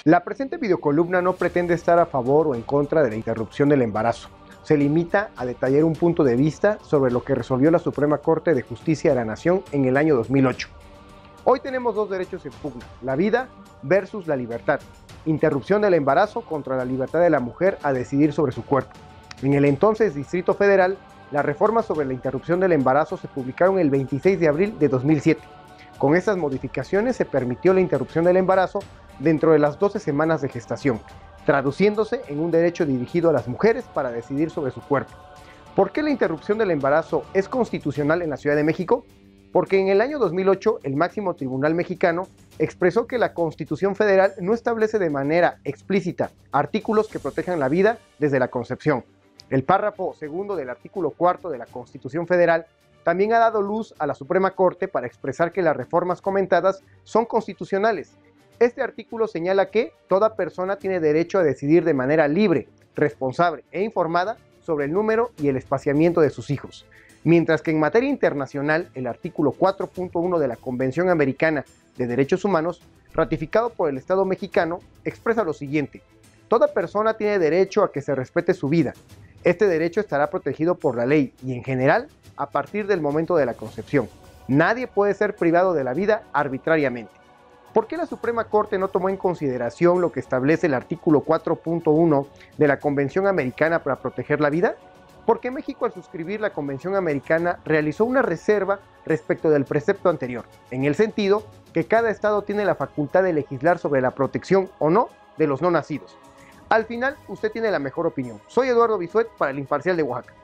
La presente videocolumna no pretende estar a favor o en contra de la interrupción del embarazo. Se limita a detallar un punto de vista sobre lo que resolvió la Suprema Corte de Justicia de la Nación en el año 2008. Hoy tenemos dos derechos en pugna: la vida versus la libertad. Interrupción del embarazo contra la libertad de la mujer a decidir sobre su cuerpo. En el entonces Distrito Federal, las reformas sobre la interrupción del embarazo se publicaron el 26 de abril de 2007. Con estas modificaciones se permitió la interrupción del embarazo dentro de las 12 semanas de gestación, traduciéndose en un derecho dirigido a las mujeres para decidir sobre su cuerpo. ¿Por qué la interrupción del embarazo es constitucional en la Ciudad de México? Porque en el año 2008 el máximo tribunal mexicano expresó que la Constitución Federal no establece de manera explícita artículos que protejan la vida desde la concepción. El párrafo segundo del artículo cuarto de la Constitución Federal también ha dado luz a la Suprema Corte para expresar que las reformas comentadas son constitucionales. Este artículo señala que toda persona tiene derecho a decidir de manera libre, responsable e informada sobre el número y el espaciamiento de sus hijos. Mientras que en materia internacional, el artículo 4.1 de la Convención Americana de Derechos Humanos, ratificado por el Estado mexicano, expresa lo siguiente: toda persona tiene derecho a que se respete su vida. Este derecho estará protegido por la ley y, en general, a partir del momento de la concepción. Nadie puede ser privado de la vida arbitrariamente. ¿Por qué la Suprema Corte no tomó en consideración lo que establece el artículo 4.1 de la Convención Americana para proteger la vida? Porque México, al suscribir la Convención Americana, realizó una reserva respecto del precepto anterior, en el sentido que cada estado tiene la facultad de legislar sobre la protección o no de los no nacidos. Al final, usted tiene la mejor opinión. Soy Eduardo Bisuet para El Imparcial de Oaxaca.